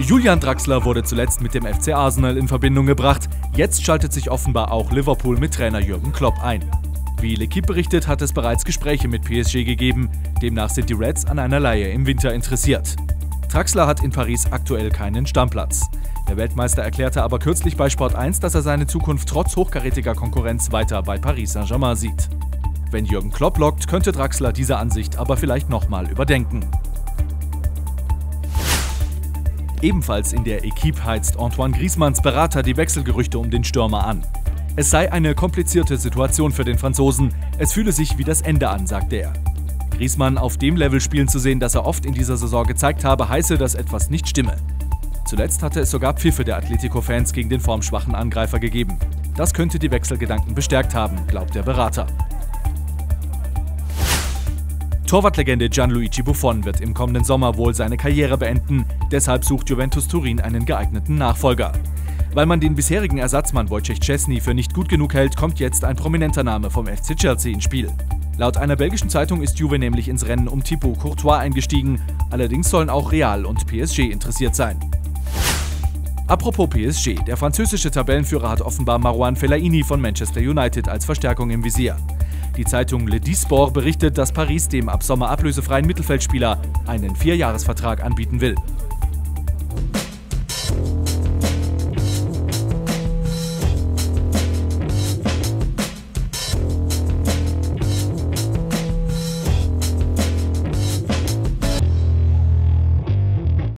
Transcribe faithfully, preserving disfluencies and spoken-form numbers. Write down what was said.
Julian Draxler wurde zuletzt mit dem F C Arsenal in Verbindung gebracht. Jetzt schaltet sich offenbar auch Liverpool mit Trainer Jürgen Klopp ein. Wie L'Équipe berichtet, hat es bereits Gespräche mit P S G gegeben. Demnach sind die Reds an einer Leihe im Winter interessiert. Draxler hat in Paris aktuell keinen Stammplatz. Der Weltmeister erklärte aber kürzlich bei Sport eins, dass er seine Zukunft trotz hochkarätiger Konkurrenz weiter bei Paris Saint-Germain sieht. Wenn Jürgen Klopp lockt, könnte Draxler diese Ansicht aber vielleicht nochmal überdenken. Ebenfalls in der Equipe heizt Antoine Griezmanns Berater die Wechselgerüchte um den Stürmer an. Es sei eine komplizierte Situation für den Franzosen, es fühle sich wie das Ende an, sagte er. Griezmann auf dem Level spielen zu sehen, das er oft in dieser Saison gezeigt habe, heiße, dass etwas nicht stimme. Zuletzt hatte es sogar Pfiffe der Atletico-Fans gegen den formschwachen Angreifer gegeben. Das könnte die Wechselgedanken bestärkt haben, glaubt der Berater. Torwartlegende Gianluigi Buffon wird im kommenden Sommer wohl seine Karriere beenden, deshalb sucht Juventus Turin einen geeigneten Nachfolger. Weil man den bisherigen Ersatzmann Wojciech Szczesny für nicht gut genug hält, kommt jetzt ein prominenter Name vom F C Chelsea ins Spiel. Laut einer belgischen Zeitung ist Juve nämlich ins Rennen um Thibaut Courtois eingestiegen, allerdings sollen auch Real und P S G interessiert sein. Apropos P S G, der französische Tabellenführer hat offenbar Marouane Fellaini von Manchester United als Verstärkung im Visier. Die Zeitung Le Disport berichtet, dass Paris dem ab Sommer ablösefreien Mittelfeldspieler einen Vierjahresvertrag anbieten will.